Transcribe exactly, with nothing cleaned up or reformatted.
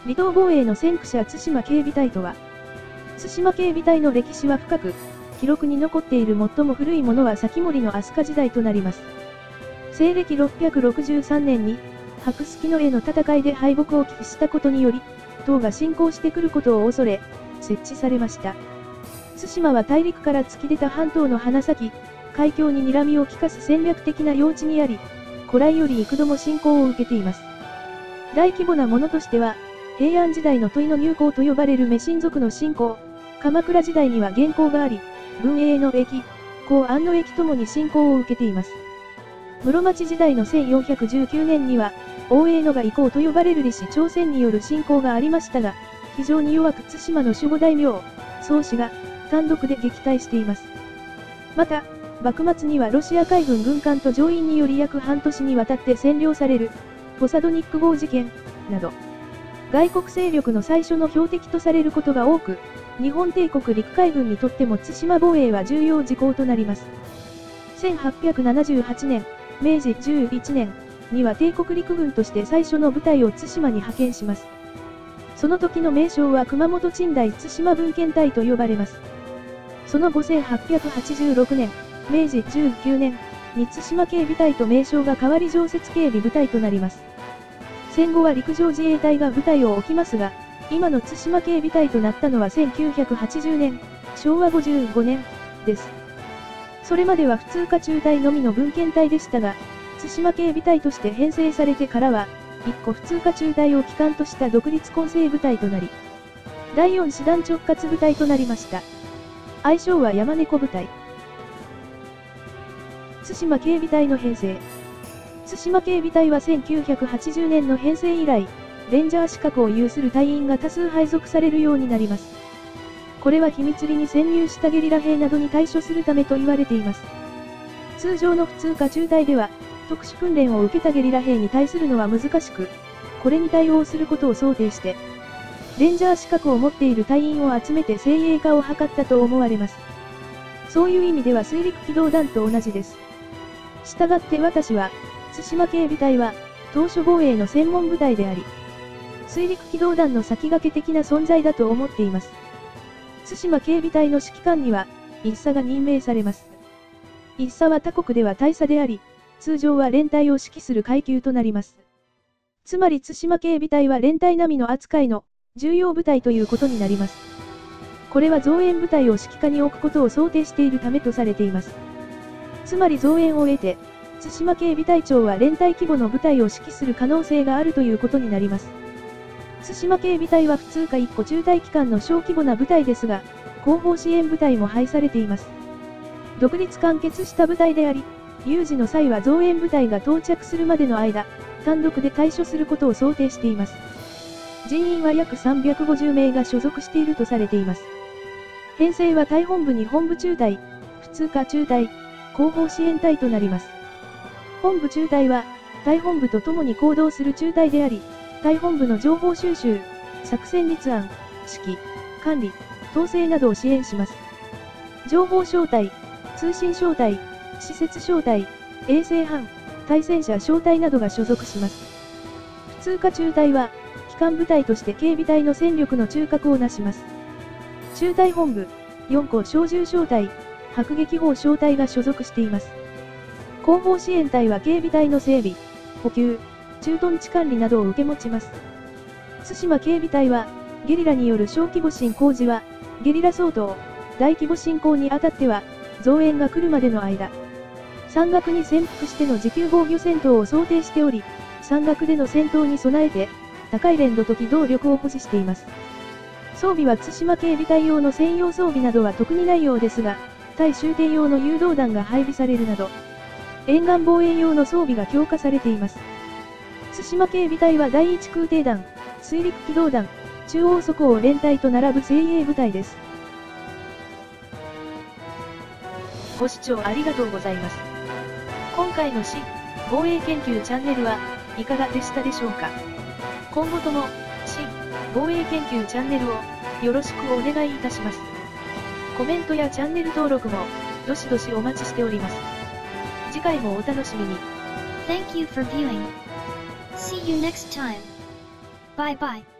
離島防衛の先駆者対馬警備隊とは、対馬警備隊の歴史は深く、記録に残っている最も古いものは先森の飛鳥時代となります。西暦ろっぴゃくろくじゅうさんねんに、白月のへの戦いで敗北を喫したことにより、唐が侵攻してくることを恐れ、設置されました。対馬は大陸から突き出た半島の鼻先、海峡に睨みを利かす戦略的な要地にあり、古来より幾度も侵攻を受けています。大規模なものとしては、平安時代の問いの入港と呼ばれるメシン族の侵攻、鎌倉時代には元寇があり、文永の役、弘安の役ともに侵攻を受けています。室町時代のせんよんひゃくじゅうきゅうねんには、大江のが以降と呼ばれる李氏朝鮮による侵攻がありましたが、非常に弱く対馬の守護大名、宗氏が単独で撃退しています。また、幕末にはロシア海軍軍艦と乗員により約半年にわたって占領される、ポサドニック号事件、など、外国勢力の最初の標的とされることが多く、日本帝国陸海軍にとっても対馬防衛は重要事項となります。せんはっぴゃくななじゅうはちねん、めいじじゅういちねんには帝国陸軍として最初の部隊を対馬に派遣します。その時の名称は熊本鎮大対馬分遣隊と呼ばれます。その後せんはっぴゃくはちじゅうろくねん、めいじじゅうきゅうねんに対馬警備隊と名称が変わり常設警備部隊となります。戦後は陸上自衛隊が部隊を置きますが、今の対馬警備隊となったのはせんきゅうひゃくはちじゅうねん、しょうわごじゅうごねんです。それまでは普通科中隊のみの分遣隊でしたが、対馬警備隊として編成されてからは、いっこ普通科中隊を旗艦とした独立混成部隊となり、だいよん師団直轄部隊となりました。愛称は山猫部隊。対馬警備隊の編成。対馬警備隊はせんきゅうひゃくはちじゅうねんの編成以来、レンジャー資格を有する隊員が多数配属されるようになります。これは秘密裏に潜入したゲリラ兵などに対処するためと言われています。通常の普通科中隊では、特殊訓練を受けたゲリラ兵に対するのは難しく、これに対応することを想定して、レンジャー資格を持っている隊員を集めて精鋭化を図ったと思われます。そういう意味では水陸機動団と同じです。したがって私は、対馬警備隊は、島嶼防衛の専門部隊であり、水陸機動団の先駆け的な存在だと思っています。対馬警備隊の指揮官には、一佐が任命されます。一佐は他国では大佐であり、通常は連隊を指揮する階級となります。つまり対馬警備隊は連隊並みの扱いの重要部隊ということになります。これは増援部隊を指揮下に置くことを想定しているためとされています。つまり増援を得て、対馬警備隊長は連隊規模の部隊を指揮する可能性があるということになります。対馬警備隊は普通科いっこ中隊機関の小規模な部隊ですが、後方支援部隊も配されています。独立完結した部隊であり、有事の際は増援部隊が到着するまでの間、単独で対処することを想定しています。人員は約さんびゃくごじゅうめいが所属しているとされています。編成は隊本部に本部中隊、普通科中隊、後方支援隊となります。本部中隊は、隊本部と共に行動する中隊であり、隊本部の情報収集、作戦立案、指揮、管理、統制などを支援します。情報小隊、通信小隊、施設小隊、衛星班、対戦車小隊などが所属します。普通科中隊は、機関部隊として警備隊の戦力の中核をなします。中隊本部、よんこ小銃小隊、迫撃砲小隊が所属しています。後方支援隊は警備隊の整備、補給、駐屯地管理などを受け持ちます。対馬警備隊は、ゲリラによる小規模侵攻時は、ゲリラ相当、大規模侵攻にあたっては、増援が来るまでの間、山岳に潜伏しての持久防御戦闘を想定しており、山岳での戦闘に備えて、高い連動と機動力を保持しています。装備は対馬警備隊用の専用装備などは特にないようですが、対終点用の誘導弾が配備されるなど、沿岸防衛用の装備が強化されています。対馬警備隊はだいいち空挺団、水陸機動団、中央即応連隊と並ぶ精鋭部隊です。ご視聴ありがとうございます。今回の市防衛研究チャンネルはいかがでしたでしょうか。今後とも市防衛研究チャンネルをよろしくお願いいたします。コメントやチャンネル登録もどしどしお待ちしております。次回もお楽しみに。 Thank you for viewing. See you next time. Bye bye.